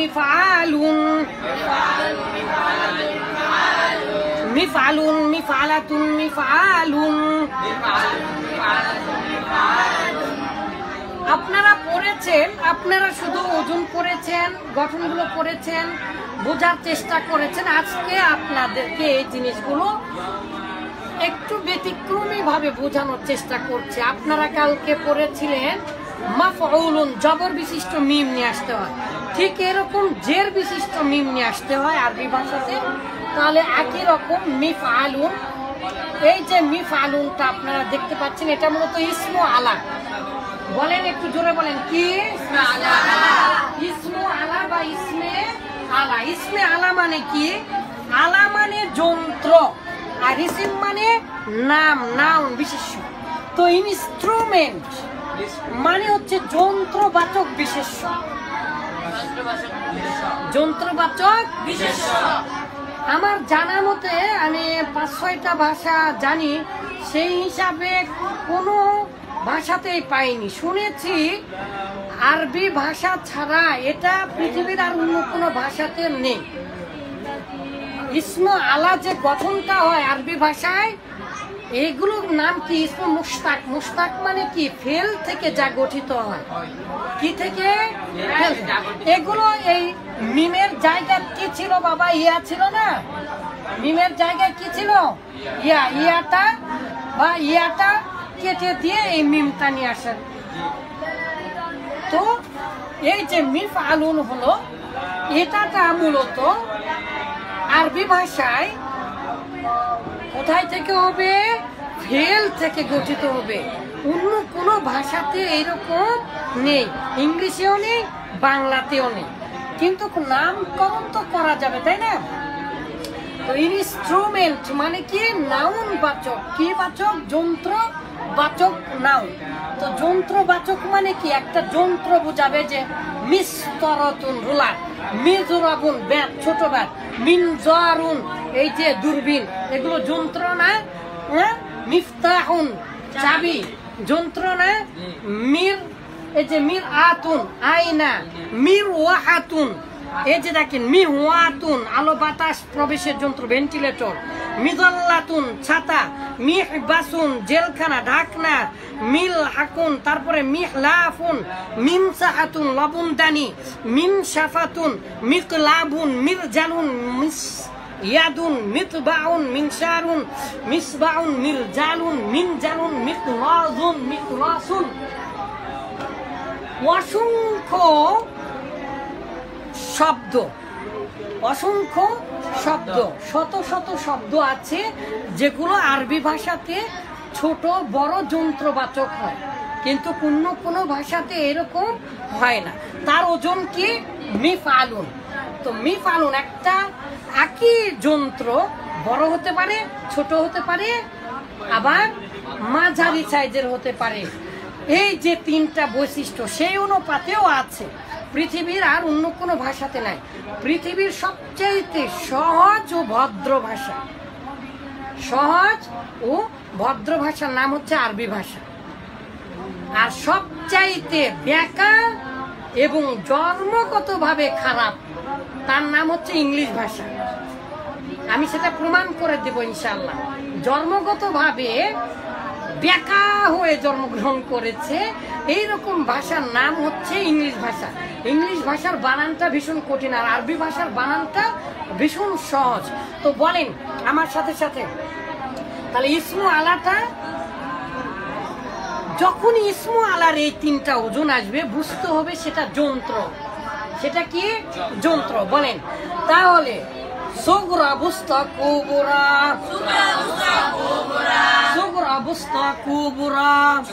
মিফআলুন, মিফআলুন মিফআলাতুন মিফআলুন। আপনারা পড়েছেন, আপনারা শুধু ওজন পড়েছেন, গঠনগুলো পড়েছেন, বোঝার চেষ্টা করেছেন। আজকে আপনাদেরকে এই জিনিসগুলো একটু ব্যতিক্রমী ভাবে বোঝানোর চেষ্টা করছে। আপনারা কালকে পড়েছিলেন মাফউলুন, জবর বিশিষ্ট মিম নিয়ে আসতে হয়, ঠিক এরকম জের বিশিষ্ট মিম নিয়ে আসতে হয় আরবি ভাষাতে। তাহলে একই রকম মিফআলুন, এই যে মিফআলুনটা আপনারা দেখতে পাচ্ছেন, এটা মূলত ইসমু আলা। বলেন একটু জোরে বলেন, কি ইসমু আলা বা ইসমে আলা। ইসমে আলা মানে কি? আলা মানে যন্ত্র, আর ইসম মানে নাম, নাউন, বিশেষ্য। তো ইনস্ট্রুমেন্ট মানে হচ্ছে যন্ত্রবাচক বিশেষ্য, যন্ত্রবাচক বিশেষ্য। আমার জানা মতে আমি 5-6টা ভাষা জানি, সেই হিসাবে কোনো ভাষাতেই পাইনি। শুনেছি আরবি ভাষা ছাড়া এটা পৃথিবীর আর অন্য কোনো ভাষাতে নেই। ইসমে আলা যে গঠনটা হয় আরবি ভাষায়, এগুলোর নাম কি? ইসমে মুশতাক। মুশতাক মানে কি? ফেল থেকে যা গঠিত হয়। কি থেকে? ফেল। এগুলো এই মিমের জায়গা কি ছিল বাবা? ইয়া ছিল না? মিমের জায়গায় কি ছিল? ইয়া। ইয়াটা বা ইয়াটা কেটে দিয়ে এই মিমটা নিয়ে আসেন। তো এই যে মিফআলুন হলো, এটাটা মূলত আরবি ভাষায় কোথায় থেকে হবে? ফেল থেকে গঠিত হবে। অন্য কোনো ভাষাতে এরকম নেই, ইংলিশেও নেই, বাংলাতেও নেই। কিন্তু নামকরণ তো করা যাবে, তাই না? তো ইনস্ট্রুমেন্ট মানে কি? নাউন বাচক। কি বাচক? যন্ত্র বাচক নাউন। তো যন্ত্রবাচক মানে কি? একটা যন্ত্র বোঝাবে, যে মিসতরাতুন রুলার, মিজরাবুন ব্যাট, ছোট ব্যাট, মিনজারুন এই যে দূরবীন, এগুলো যন্ত্র না? মিফতাহুন চাবি, যন্ত্র না? মির, এই যে মির আতুন আয়না, মির ওয়াহাতুন, এই যে দেখেন মিহওয়াতুন আলো বাতাস প্রবেশের যন্ত্র, ভেন্টিলেটর। মিজাল্লাতুন ছাতা, মিহবাসুন জেলখানা, ঢাকনা। মিল হাকুন, তারপরে মিহলাফুন, মিনসাহাতুন লবণদানি, মিনসাফাতুন, মিকলাবুন, মিরজালুন, ইয়াদুন, মিতবাউন, মিনশারুন, মিসবাউন, মিরজালুন, মিনজালুন, মিকলাজুন, মিকলাসুন। অসংখ্য শব্দ, অসংখ্য শব্দ, শত শত শব্দ আছে যেগুলো আরবি ভাষাতে ছোট বড় যন্ত্রবাচক হয়, কিন্তু কোনো ভাষাতে এরকম হয় না। তার ওজন কি? মিফআলুন। তো মিফআলুন একটা একই যন্ত্র, বড় হতে পারে, ছোট হতে পারে, আবার মাঝারি সাইজের হতে পারে। এই যে তিনটা বৈশিষ্ট্য সেই অনুপাতেও আছে, পৃথিবীর আর অন্য কোনো ভাষাতে নাই। পৃথিবীর সবচাইতে সহজ ও ভদ্র ভাষা, সহজ ও ভদ্র ভাষার নাম হচ্ছে আরবি ভাষা। আর সবচাইতে বেকা এবং জন্মগতভাবে খারাপ, তার নাম হচ্ছে ইংলিশ ভাষা। আমি সেটা প্রমাণ করে দেব ইনশাআল্লাহ। জন্মগতভাবে বেকা হয়ে জন্মগ্রহণ করেছে এইরকম ভাষার নাম হচ্ছে ইংলিশ ভাষা। ইংলিশ ভাষার বানানটা ভীষণ কঠিন, আর আরবি ভাষার বানানটা ভীষণ সহজ। তো বলেন আমার সাথে সাথে, তাহলে ইসমু আলাটা, যখন ইসমু আলার এই তিনটা ওজন আসবে বুঝতে হবে সেটা যন্ত্র। সেটা কি? যন্ত্র। বলেন তাহলে সুগরা বুস্তা কুবরা, সুগরা বুস্তা কুবরা,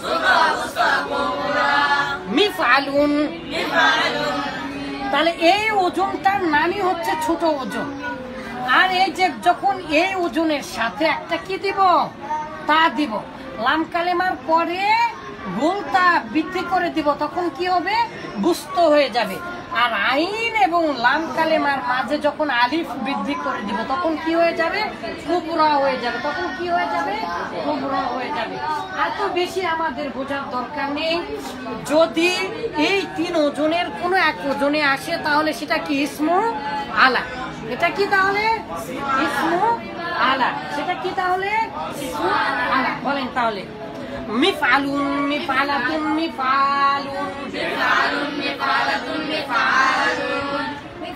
মিফআলুন। তাহলে এই ওজনটার নামই হচ্ছে ছোট ওজন। আর এই যে যখন এই ওজনের সাথে একটা কি দিব? তা দিব। লাম কালেমার পরে গোলতা বৃদ্ধি করে দিব, তখন কি হবে? বুস্ত হয়ে যাবে। আর আইন এবং লাম কালেমার মাঝে যখন আলিফ বৃদ্ধি করে দিব তখন কি হয়ে যাবে? কুবরা হয়ে যাবে। তখন কি হয়ে যাবে? কুবরা হয়ে যাবে। এত বেশি আমাদের বোঝার দরকার নেই। যদি এই তিন ওজনের কোনো এক ওজনে আসে তাহলে সেটা কি? ইসমু আলা। এটা কি তাহলে? ইসমু আলা। সেটা কি তাহলে? ইসমু আলা। বলেন তাহলে। মিফআলুন, মিফআলাতুন, মিফআলুন, মিফআলুন, মিফআলাতুন, মিফআলুন।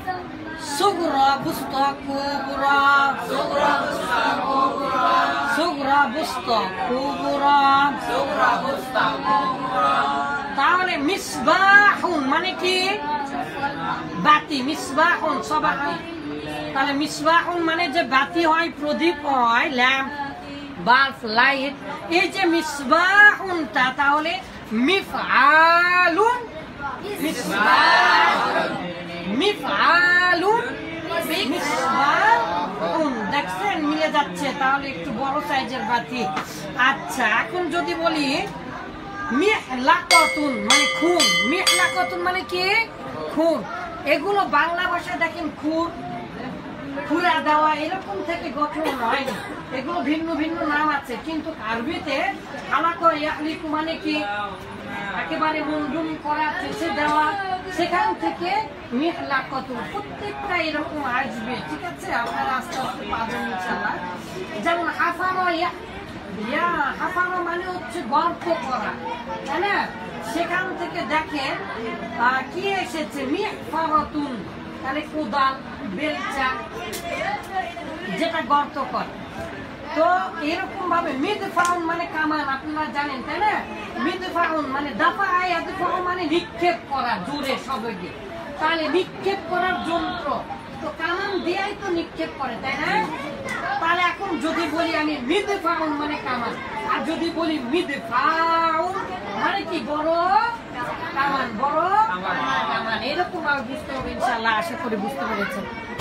সুগরা, বুসতা, কুবরা, সুগরা, বুসতা, কুবরা, সুগরা, বুসতা, কুবরা, সুগরা, বুসতা, কুবরা। তাহলে মিসবাহুন মানে কি? বাতি। মিসবাহুন সবাহ। তাহলে মিসবাহুন মানে যে বাতি হয়, প্রদীপ হয়, ল্যাম্প, বাল্ব, লাইট। এই যে মিসবাহুনটা তাহলে মিফআলুন, মিসবাহুন, মিফআলুন, মিসবাহুন। দেখছেন মিলে যাচ্ছে। তাহলে একটু বড় সাইজের বাতি। আচ্ছা, এখন যদি বলি মিহলাকাতুন মানে খুন। মিহলাকাতুন মানে কি? খুন। এগুলো বাংলা ভাষায় দেখেন খুন, খুরা দেওয়া এরকম থেকে গঠন হয়নি। এগুলো ভিন্ন ভিন্ন নাম আছে, কিন্তু আরবিতে হালাকা ইয়াহলিকু মানে কি? একেবারে মুন্ডুম করা, চেঁচে দেওয়া। সেখান থেকে মিহলাকাতু প্রত্যেকটা এরকম আসবে। ঠিক আছে, আপনারা আস্তে আস্তে পাবেন ইনশাআল্লাহ। যেমন হাফারা, ইয়া হাফারা মানে হচ্ছে গর্ত করা, তাই না? সেখান থেকে দেখেন কি এসেছে? মিহফারাতুন। তাহলে কোদাল, বেলচা, যেটা গর্ত করে। তো এরকম ভাবে মিদফাউন মানে কামান, আপনারা জানেন তাই না? মিদফাউন মানে দাফা, ইয়াদফাউ মানে নিক্ষেপ করা জোরে সবেগে। তাহলে নিক্ষেপ করার যন্ত্র, তো কামান দিয়েই তো নিক্ষেপ করে, তাই না? তাহলে এখন যদি বলি আমি মিদফাউন মানে কামান, আর যদি বলি মিদফাউন মানে কি? বড় কামান, বড় কামান। এরকম আর বুঝতে হবে ইনশাআল্লাহ। আশা করি বুঝতে পেরেছেন।